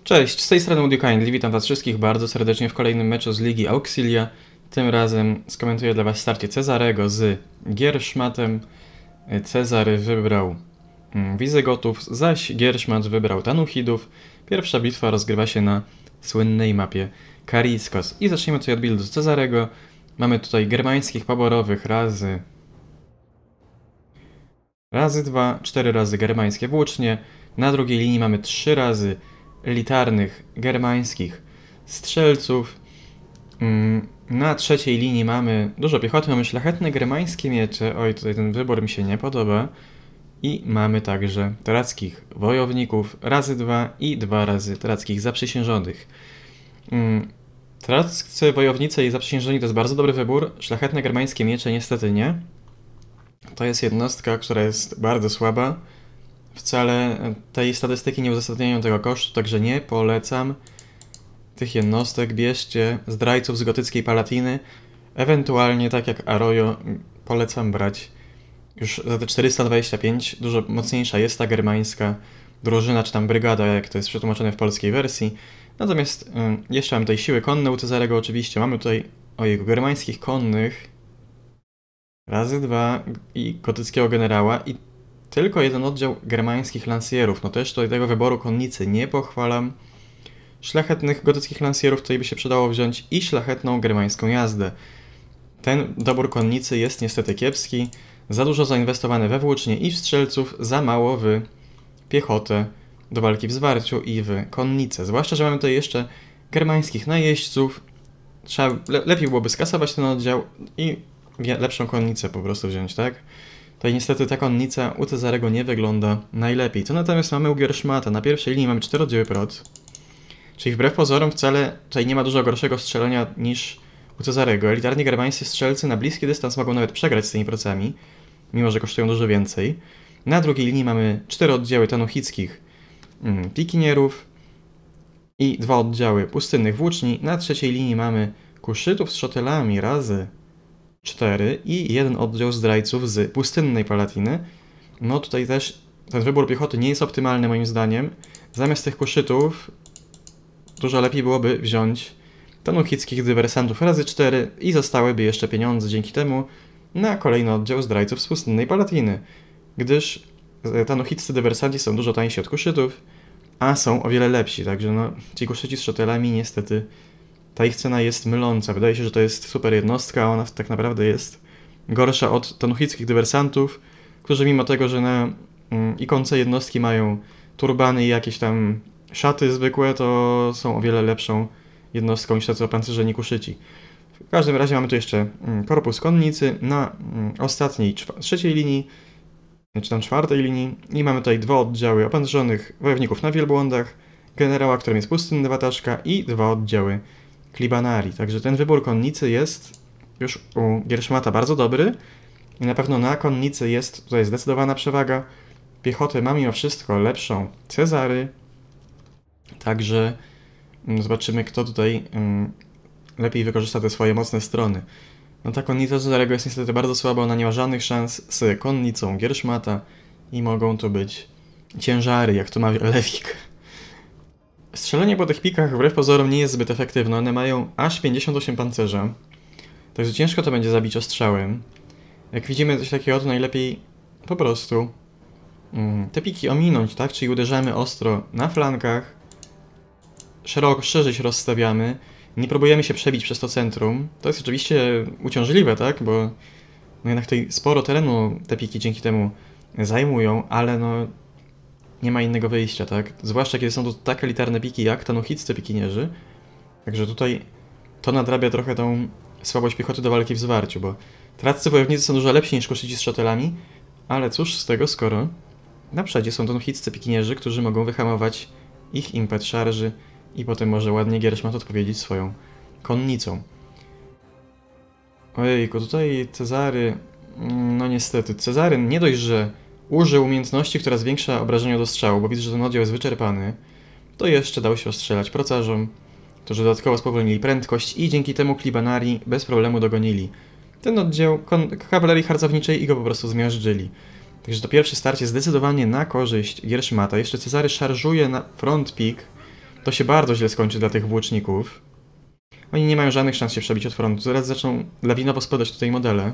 Cześć, z tej strony Would You Kindly, witam was wszystkich bardzo serdecznie w kolejnym meczu z Ligi Auxilia. Tym razem skomentuję dla was starcie Cezarego z Gierszmatem. Cezary wybrał Wizygotów, zaś Gierszmat wybrał Tanuchidów. Pierwsza bitwa rozgrywa się na słynnej mapie Kariskos. I zacznijmy tutaj od buildu z Cezarego. Mamy tutaj germańskich poborowych razy 2, 4 razy germańskie włócznie. Na drugiej linii mamy 3 razy elitarnych germańskich strzelców. Na trzeciej linii mamy dużo piechoty, mamy szlachetne germańskie miecze. Oj, tutaj ten wybór mi się nie podoba. I mamy także terackich wojowników razy 2 i 2 razy terackich zaprzysiężonych. Teraccy wojownicy i zaprzysiężeni to jest bardzo dobry wybór. Szlachetne germańskie miecze niestety nie. To jest jednostka, która jest bardzo słaba. Wcale tej statystyki nie uzasadniają tego kosztu, także nie polecam tych jednostek. Bierzcie zdrajców z gotyckiej Palatiny. Ewentualnie, tak jak Arroyo, polecam brać już za te 425. Dużo mocniejsza jest ta germańska drużyna, czy tam brygada, jak to jest przetłumaczone w polskiej wersji. Natomiast jeszcze mamy tutaj siły konne u Cezarego oczywiście. Mamy tutaj jego germańskich konnych razy 2 i gotyckiego generała i tylko jeden oddział germańskich lansjerów. No też tutaj tego wyboru konnicy nie pochwalam. Szlachetnych gotyckich lansjerów tutaj by się przydało wziąć i szlachetną germańską jazdę. Ten dobór konnicy jest niestety kiepski. Za dużo zainwestowane we włócznie i w strzelców, za mało w piechotę do walki w zwarciu i w konnicę. Zwłaszcza, że mamy tutaj jeszcze germańskich najeźdźców. Lepiej byłoby skasować ten oddział i lepszą konnicę po prostu wziąć, tak? Tutaj niestety ta konnica u Cezarego nie wygląda najlepiej. Co natomiast mamy u Gierszmata? Na pierwszej linii mamy 4 oddziały prot. Czyli wbrew pozorom wcale tutaj nie ma dużo gorszego strzelania niż u Cezarego. Elitarni germańscy strzelcy na bliski dystans mogą nawet przegrać z tymi procami, mimo że kosztują dużo więcej. Na drugiej linii mamy 4 oddziały tanuchickich pikinierów i 2 oddziały pustynnych włóczni. Na trzeciej linii mamy kuszytów z szotelami razy 4 i 1 oddział zdrajców z pustynnej Palatiny. No tutaj też ten wybór piechoty nie jest optymalny moim zdaniem. Zamiast tych kuszytów dużo lepiej byłoby wziąć tanuchickich dywersantów razy 4 i zostałyby jeszcze pieniądze dzięki temu na kolejny oddział zdrajców z pustynnej Palatiny. Gdyż tanuchiccy dywersanci są dużo tańsi od kuszytów, a są o wiele lepsi. Także no, ci kuszyci z szotelami niestety ta ich cena jest myląca. Wydaje się, że to jest super jednostka, a ona tak naprawdę jest gorsza od tanuchickich dywersantów, którzy mimo tego, że na ikonce jednostki mają turbany i jakieś tam szaty zwykłe, to są o wiele lepszą jednostką niż tacy opancerzeni kuszyci. W każdym razie mamy tu jeszcze korpus konnicy na ostatniej, trzeciej linii, czy tam czwartej linii i mamy tutaj 2 oddziały opancerzonych wojowników na wielbłądach, generała, którym jest pustynny wataszka i 2 oddziały Klibanari. Także ten wybór konnicy jest już u Gierszmata bardzo dobry i na pewno na konnicy jest tutaj zdecydowana przewaga. Piechotę ma mimo wszystko lepszą Cezary, także zobaczymy, kto tutaj lepiej wykorzysta te swoje mocne strony. No ta konnica Cezarego jest niestety bardzo słaba, ona nie ma żadnych szans z konnicą Gierszmata i mogą to być ciężary, jak to mawia Lewik. Strzelanie po tych pikach wbrew pozorom nie jest zbyt efektywne, one mają aż 58 pancerza, także ciężko to będzie zabić ostrzałem. Jak widzimy coś takiego, to najlepiej po prostu te piki ominąć, tak? Czyli uderzamy ostro na flankach, szerzej się rozstawiamy, nie próbujemy się przebić przez to centrum. To jest oczywiście uciążliwe, tak? Bo no jednak tutaj sporo terenu te piki dzięki temu zajmują, ale no nie ma innego wyjścia, tak? Zwłaszcza kiedy są to tak elitarne piki jak tanuchiccy pikinierzy. Także tutaj to nadrabia trochę tą słabość piechoty do walki w zwarciu, bo teraccy wojownicy są dużo lepsi niż kuszyci z szotelami, ale cóż z tego, skoro na przodzie są tanuchiccy pikinierzy, którzy mogą wyhamować ich impet szarży i potem może ładnie Gierszmat odpowiedzieć swoją konnicą. Ojejku, tutaj Cezary... No niestety, Cezary nie dość, że użył umiejętności, która zwiększa obrażenia do strzału, bo widzę, że ten oddział jest wyczerpany, to jeszcze dał się rozstrzelać procarzom, którzy dodatkowo spowolnili prędkość i dzięki temu Klibanari bez problemu dogonili ten oddział kawalerii harcowniczej i go po prostu zmiażdżyli. Także to pierwsze starcie zdecydowanie na korzyść Gierszmata. Jeszcze Cezary szarżuje na front pik, to się bardzo źle skończy dla tych włóczników. Oni nie mają żadnych szans się przebić od frontu. Zaraz zaczną lawinowo spadać tutaj modele.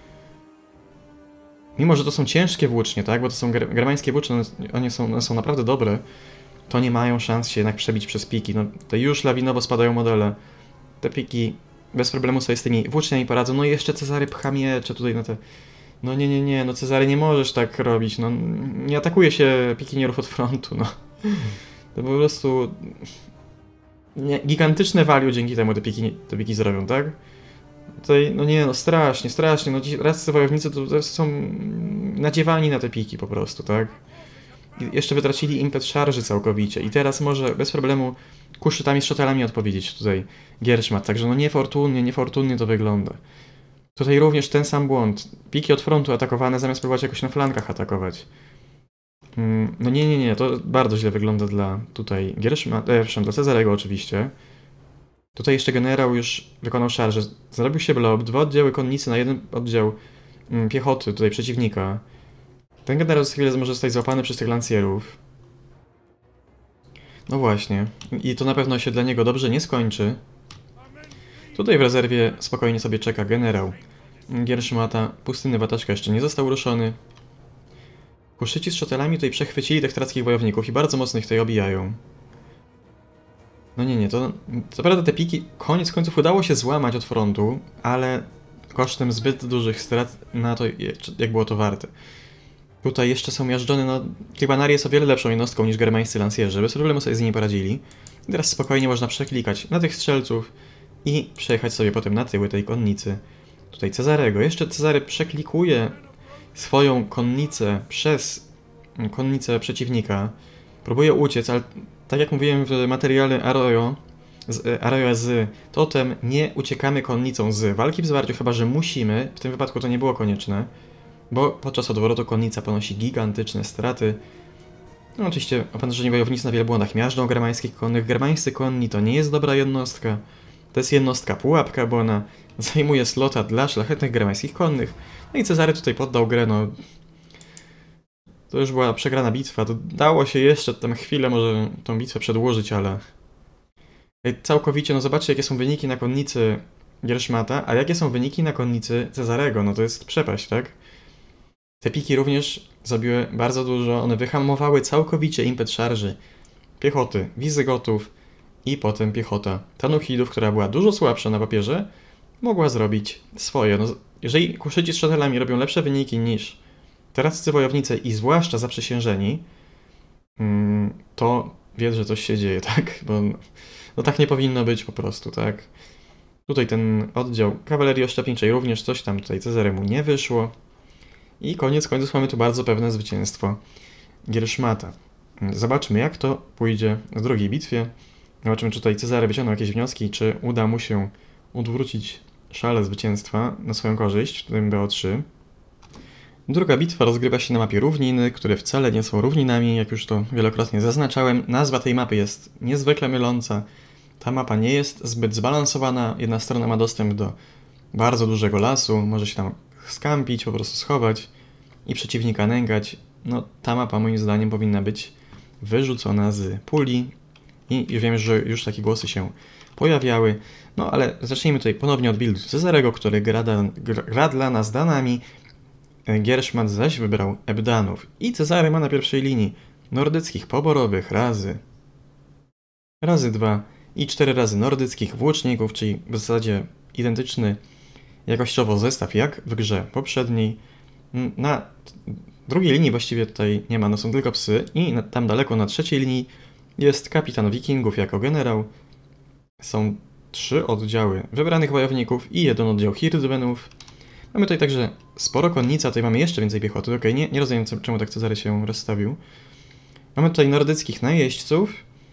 Mimo że to są ciężkie włócznie, tak? Bo to są germańskie włócznie, one są naprawdę dobre. To nie mają szans się jednak przebić przez piki. No, to już lawinowo spadają modele. Te piki bez problemu sobie z tymi włóczniami poradzą. No i jeszcze Cezary pcha miecze tutaj na te... No nie, no Cezary nie możesz tak robić, no nie atakuje się pikinierów od frontu, no. To po prostu... Nie, gigantyczne value dzięki temu te piki zrobią, tak? Tutaj, no nie, no strasznie, no ci radcy wojownicy to są nadziewani na te piki po prostu, tak? I jeszcze wytracili impet szarży całkowicie i teraz może bez problemu kuszytami z szotelami odpowiedzieć tutaj Gierszmat, także no niefortunnie to wygląda. Tutaj również ten sam błąd. Piki od frontu atakowane zamiast próbować jakoś na flankach atakować. No nie, to bardzo źle wygląda dla tutaj dla Cezarego oczywiście. Tutaj jeszcze generał już wykonał szarżę. Zrobił się blob, 2 oddziały konnicy na 1 oddział piechoty tutaj przeciwnika. Ten generał za chwilę może zostać złapany przez tych lancjerów. No właśnie. I to na pewno się dla niego dobrze nie skończy. Tutaj w rezerwie spokojnie sobie czeka generał Gierszmata. Pustynny wataczka jeszcze nie został ruszony. Kuszyci z szotelami tutaj przechwycili tych trackich wojowników i bardzo mocno ich tutaj obijają. No nie, to prawda te piki koniec końców udało się złamać od frontu, ale kosztem zbyt dużych strat na to, jak było to warte. Tutaj jeszcze są miażdżone, no Kibanarii jest o wiele lepszą jednostką niż germańscy lancjerzy, bez problemu sobie z nimi poradzili. I teraz spokojnie można przeklikać na tych strzelców i przejechać sobie potem na tyły tej konnicy. Tutaj Cezarego, jeszcze Cezary przeklikuje swoją konnicę przez konnicę przeciwnika. Próbuje uciec, ale tak jak mówiłem w materiale Arroyo z totem, nie uciekamy konnicą z walki w zwarciu, chyba że musimy. W tym wypadku to nie było konieczne, bo podczas odwrotu konnica ponosi gigantyczne straty. No oczywiście opancerzeni wojownicy na wielu błądach miażdżą germańskich konnych. Germańscy konni to nie jest dobra jednostka. To jest jednostka pułapka, bo ona zajmuje slota dla szlachetnych germańskich konnych. No i Cezary tutaj poddał grę, no... To już była przegrana bitwa, to dało się jeszcze tam chwilę może tą bitwę przedłużyć, ale... Całkowicie, no zobaczcie jakie są wyniki na konnicy Gierszmata, a jakie są wyniki na konnicy Cezarego, no to jest przepaść, tak? Te piki również zrobiły bardzo dużo, one wyhamowały całkowicie impet szarży piechoty Wizygotów i potem piechota Tanuchidów, która była dużo słabsza na papierze, mogła zrobić swoje. No, jeżeli kuszyci z szotelami robią lepsze wyniki niż teratcy wojownicy i zwłaszcza zaprzysiężeni, to wiedz, że coś się dzieje, tak? Bo no tak nie powinno być po prostu, tak? Tutaj ten oddział kawalerii oszczepniczej również coś tam tutaj Cezaremu nie wyszło. I koniec końców mamy tu bardzo pewne zwycięstwo Gierszmata. Zobaczmy jak to pójdzie w drugiej bitwie. Zobaczymy czy tutaj Cezary wyciągnął jakieś wnioski, czy uda mu się odwrócić szale zwycięstwa na swoją korzyść, w tym BO3. Druga bitwa rozgrywa się na mapie równiny, które wcale nie są równinami, jak już to wielokrotnie zaznaczałem. Nazwa tej mapy jest niezwykle myląca. Ta mapa nie jest zbyt zbalansowana. Jedna strona ma dostęp do bardzo dużego lasu, może się tam skampić, po prostu schować i przeciwnika nękać. No ta mapa moim zdaniem powinna być wyrzucona z puli i wiem, że już takie głosy się pojawiały. No ale zacznijmy tutaj ponownie od buildu Cezarego, który gra dla nas danami. Gierszmat zaś wybrał Ebdanów i Cezary ma na pierwszej linii nordyckich poborowych razy 2 i 4 razy nordyckich włóczników, czyli w zasadzie identyczny jakościowo zestaw jak w grze poprzedniej. Na drugiej linii właściwie tutaj nie ma, no są tylko psy i tam daleko na trzeciej linii jest kapitan wikingów jako generał. Są 3 oddziały wybranych wojowników i 1 oddział hirdmenów. Mamy tutaj także sporo konnica, tutaj mamy jeszcze więcej piechoty. Okej, nie rozumiem czemu tak Cezary się rozstawił. Mamy tutaj nordyckich najeźdźców.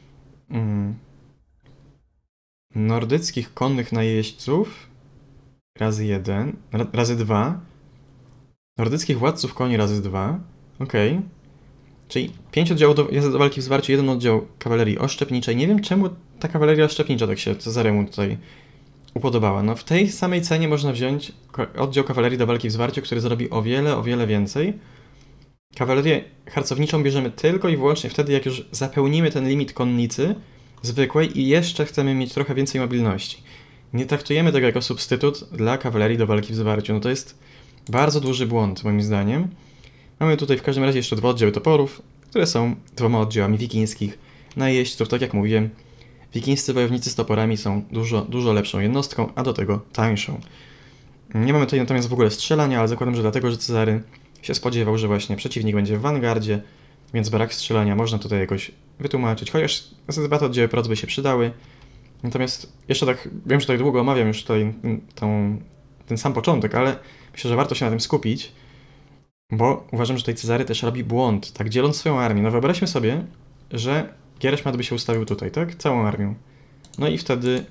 Nordyckich konnych najeźdźców. Razy 1. Razy 2. Nordyckich władców koni razy 2. Okej. Czyli 5 oddziałów do walki w zwarciu, 1 oddział kawalerii oszczepniczej. Nie wiem czemu ta kawaleria oszczepnicza tak się Cezaremu tutaj upodobała. No w tej samej cenie można wziąć oddział kawalerii do walki w zwarciu, który zrobi o wiele więcej. Kawalerię harcowniczą bierzemy tylko i wyłącznie wtedy, jak już zapełnimy ten limit konnicy zwykłej i jeszcze chcemy mieć trochę więcej mobilności. Nie traktujemy tego jako substytut dla kawalerii do walki w zwarciu. No to jest bardzo duży błąd, moim zdaniem. Mamy tutaj w każdym razie jeszcze 2 oddziały toporów, które są 2 oddziałami wikińskich najeźdźców. Tak jak mówiłem, wikińscy wojownicy z toporami są dużo lepszą jednostką, a do tego tańszą. Nie mamy tutaj natomiast w ogóle strzelania, ale zakładam, że dlatego, że Cezary się spodziewał, że właśnie przeciwnik będzie w awangardzie, więc brak strzelania można tutaj jakoś wytłumaczyć. Chociaż te oddziały proc by się przydały. Natomiast jeszcze tak, wiem, że tutaj długo omawiam już tutaj ten sam początek, ale myślę, że warto się na tym skupić, bo uważam, że tutaj Cezary też robi błąd, tak dzieląc swoją armię. No wyobraźmy sobie, że Giereszmat by się ustawił tutaj, tak? Całą armią. No i wtedy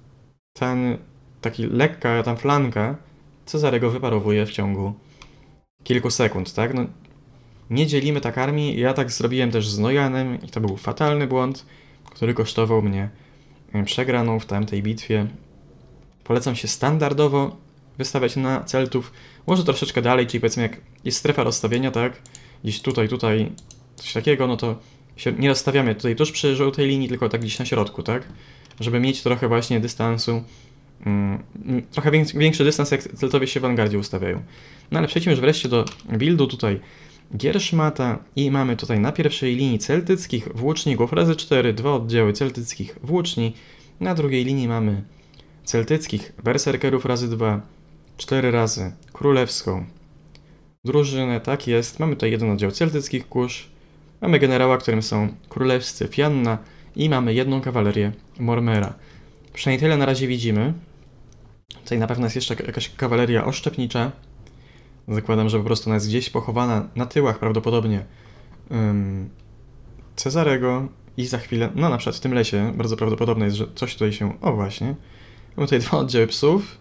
lekka tam flanka Cezarego wyparowuje w ciągu kilku sekund, tak? No, nie dzielimy tak armii. Ja tak zrobiłem też z Nojanem i to był fatalny błąd, który kosztował mnie przegraną w tamtej bitwie. Polecam się standardowo wystawiać na Celtów, może troszeczkę dalej, czyli powiedzmy jak jest strefa rozstawienia, tak? Gdzieś tutaj, coś takiego, no to się nie rozstawiamy tutaj tuż przy żółtej linii, tylko tak gdzieś na środku, tak? Żeby mieć trochę właśnie dystansu, trochę większy dystans, jak Celtowie się w awangardzie ustawiają. No ale przejdźmy już wreszcie do buildu tutaj Gierszmata i mamy tutaj na pierwszej linii celtyckich włóczników razy 4, 2 oddziały celtyckich włóczni. Na drugiej linii mamy celtyckich berserkerów razy 2, 4 razy królewską drużynę, tak jest. Mamy tutaj jeden oddział celtyckich kurz, mamy generała, którym są królewscy Fianna i mamy jedną kawalerię Mormera. Przynajmniej tyle na razie widzimy. Tutaj na pewno jest jeszcze jakaś kawaleria oszczepnicza. Zakładam, że po prostu ona jest gdzieś pochowana na tyłach prawdopodobnie Cezarego i za chwilę, no na przykład w tym lesie bardzo prawdopodobne jest, że coś tutaj się, o właśnie, mamy tutaj 2 oddziały psów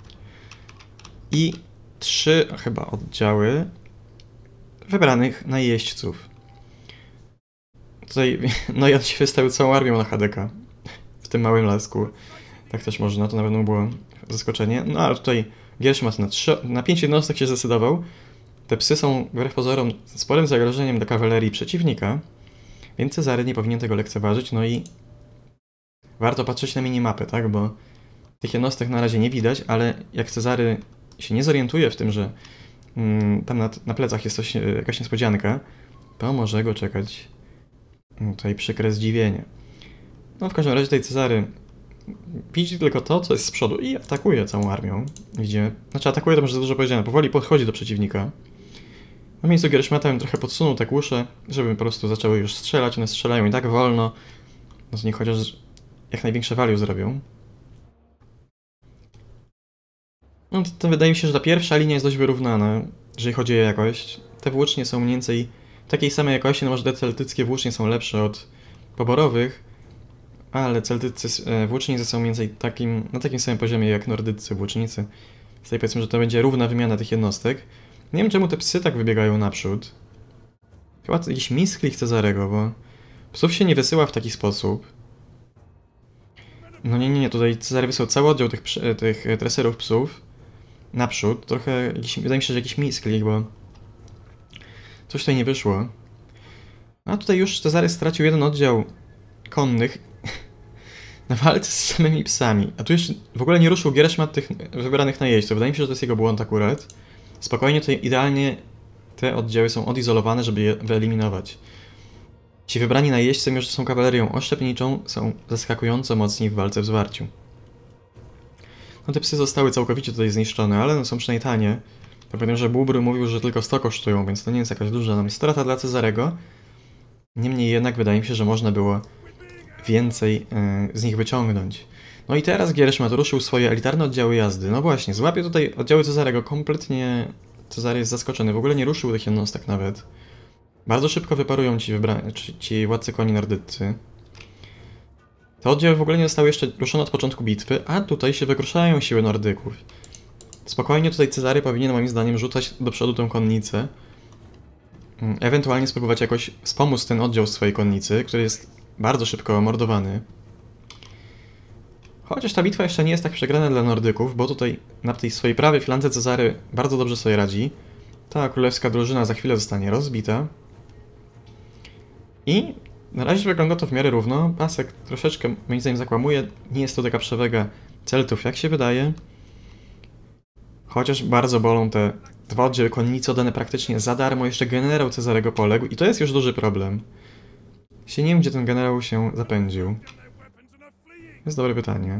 i 3 chyba oddziały wybranych najeźdźców. Tutaj, no ja się wystawił całą armią na HDK w tym małym lasku. Tak też można, to na pewno było zaskoczenie. No ale tutaj Gierszmat na 5 jednostek się zdecydował. Te psy są wbrew pozorom sporym zagrożeniem dla kawalerii przeciwnika, więc Cezary nie powinien tego lekceważyć. No i warto patrzeć na minimapę, tak? Bo tych jednostek na razie nie widać, ale jak Cezary się nie zorientuje w tym, że tam na plecach jest jakaś niespodzianka, to może go czekać tutaj przykre zdziwienie. No w każdym razie tutaj Cezary widzi tylko to, co jest z przodu i atakuje całą armią. Widzimy, znaczy atakuje to może za dużo powiedziane, powoli podchodzi do przeciwnika. Na miejscu Gierszmata bym trochę podsunął te kusze, żeby po prostu zaczęły już strzelać. One strzelają i tak wolno, no to niech chociaż jak największe value zrobią. No to wydaje mi się, że ta pierwsza linia jest dość wyrównana, jeżeli chodzi o jakość. Te włócznie są mniej więcej takiej samej jakości, no może te celtyckie włócznie są lepsze od poborowych, ale celtycy włócznicy są mniej więcej na takim samym poziomie jak nordyccy włócznicy. Tutaj powiedzmy, że to będzie równa wymiana tych jednostek. Nie wiem, czemu te psy tak wybiegają naprzód. Chyba to jakiś misklik Cezarego, bo psów się nie wysyła w taki sposób. No nie, tutaj Cezary wysłał cały oddział tych treserów psów naprzód. Trochę, wydaje mi się, że jakiś misklik, bo coś tutaj nie wyszło. A tutaj już Cezary stracił jeden oddział konnych na walce z samymi psami. A tu jeszcze w ogóle nie ruszył Gierszmat tych wybranych najeźdźców. Wydaje mi się, że to jest jego błąd akurat. Spokojnie tutaj idealnie te oddziały są odizolowane, żeby je wyeliminować. Ci wybrani najeźdźcy, mimo że są kawalerią oszczepniczą, są zaskakująco mocni w walce w zwarciu. No te psy zostały całkowicie tutaj zniszczone, ale no są przynajmniej tanie. Pamiętam, że Bubry mówił, że tylko 100 kosztują, więc to nie jest jakaś duża strata dla Cezarego. Niemniej jednak wydaje mi się, że można było więcej z nich wyciągnąć. No i teraz Gierszmat ruszył swoje elitarne oddziały jazdy. No właśnie, złapie tutaj oddziały Cezarego. Kompletnie Cezary jest zaskoczony. W ogóle nie ruszył tych jednostek nawet. Bardzo szybko wyparują ci władcy koni nordyccy. Te oddziały w ogóle nie zostały jeszcze ruszone od początku bitwy, a tutaj się wykruszają siły Nordyków. Spokojnie tutaj Cezary powinien moim zdaniem rzucać do przodu tę konnicę. Ewentualnie spróbować jakoś wspomóc ten oddział swojej konnicy, który jest bardzo szybko mordowany. Chociaż ta bitwa jeszcze nie jest tak przegrana dla Nordyków, bo tutaj na tej swojej prawej flance Cezary bardzo dobrze sobie radzi. Ta królewska drużyna za chwilę zostanie rozbita. I Na razie wygląda to w miarę równo. Pasek troszeczkę, moim zdaniem, zakłamuje. Nie jest to taka przewaga Celtów, jak się wydaje. Chociaż bardzo bolą te dwa oddziały konnicy oddane praktycznie za darmo. Jeszcze generał Cezarego poległ i to jest już duży problem. Nie wiem, gdzie ten generał się zapędził. To jest dobre pytanie.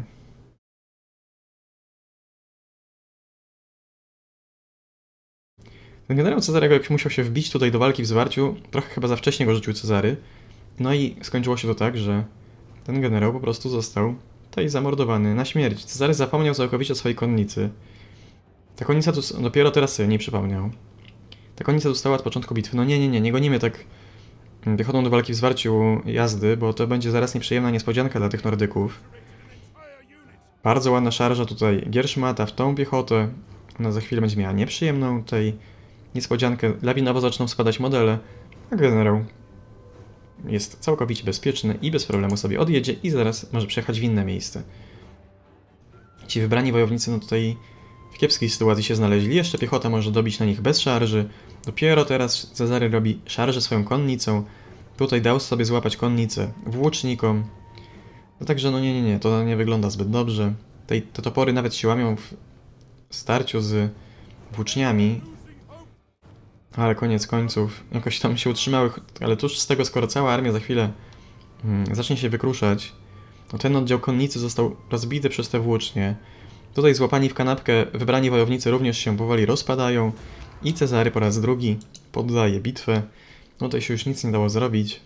Ten generał Cezarego jakoś musiał się wbić tutaj do walki w zwarciu. Trochę chyba za wcześnie go rzucił Cezary. No i skończyło się to tak, że ten generał po prostu został tutaj zamordowany na śmierć. Cezary zapomniał całkowicie o swojej konnicy. Ta konnica tu dopiero teraz sobie nie przypomniał. Ta konnica została od początku bitwy. No nie gonimy tak piechotą do walki w zwarciu jazdy, bo to będzie zaraz nieprzyjemna niespodzianka dla tych Nordyków. Bardzo ładna szarża tutaj Gierszmata w tą piechotę. Ona za chwilę będzie miała nieprzyjemną tutaj niespodziankę. Lawinowo zaczną spadać modele, a generał jest całkowicie bezpieczny i bez problemu sobie odjedzie i zaraz może przejechać w inne miejsce. Ci wybrani wojownicy no tutaj w kiepskiej sytuacji się znaleźli. Jeszcze piechota może dobić na nich bez szarży. Dopiero teraz Cezary robi szarżę swoją konnicą. Tutaj dał sobie złapać konnicę włócznikom. No także no nie, to nie wygląda zbyt dobrze. Te topory nawet się łamią w starciu z włóczniami. Ale koniec końców jakoś tam się utrzymały, ale tuż z tego, skoro cała armia za chwilę zacznie się wykruszać, to ten oddział konnicy został rozbity przez te włócznie. Tutaj złapani w kanapkę wybrani wojownicy również się powoli rozpadają i Cezary po raz drugi poddaje bitwę. No tutaj się już nic nie dało zrobić.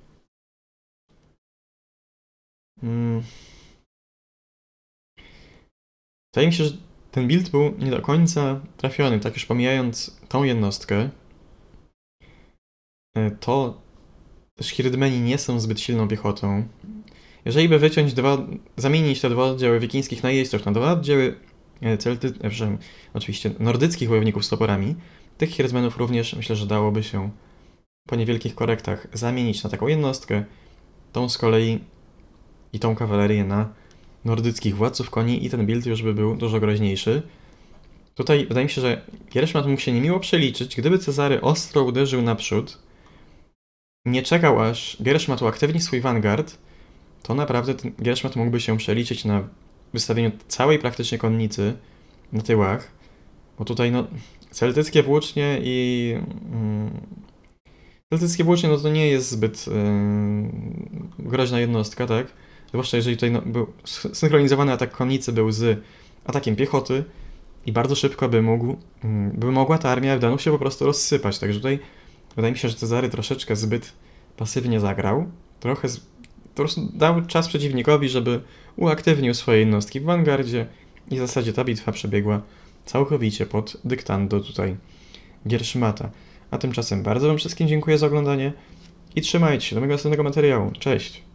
Wydaje mi się, że ten build był nie do końca trafiony, tak już pomijając tą jednostkę. To też Hirdmeni nie są zbyt silną piechotą. Jeżeli by zamienić te dwa oddziały wikińskich najeźdźców na dwa oddziały oczywiście nordyckich wojowników z toporami, tych Hirdmenów również myślę, że dałoby się po niewielkich korektach zamienić na taką jednostkę, tą z kolei i tą kawalerię na nordyckich władców koni i ten build już by był dużo groźniejszy. Tutaj wydaje mi się, że Gierszmat mógł się niemiło przeliczyć, gdyby Cezary ostro uderzył naprzód, nie czekał aż Gierszmat uaktywni swój vanguard, to naprawdę ten Gierszmat mógłby się przeliczyć na wystawieniu całej praktycznie konnicy na tyłach, bo tutaj no celtyckie włócznie celtyckie włócznie no to nie jest zbyt groźna jednostka, tak? Zwłaszcza jeżeli tutaj był synchronizowany atak konnicy był z atakiem piechoty i bardzo szybko by mogła ta armia Elfdanów się po prostu rozsypać, także tutaj wydaje mi się, że Cezary troszeczkę zbyt pasywnie zagrał, po prostu dał czas przeciwnikowi, żeby uaktywnił swoje jednostki w vanguardzie i w zasadzie ta bitwa przebiegła całkowicie pod dyktando tutaj Gierszmata. A tymczasem bardzo wam wszystkim dziękuję za oglądanie i trzymajcie się do mojego następnego materiału. Cześć!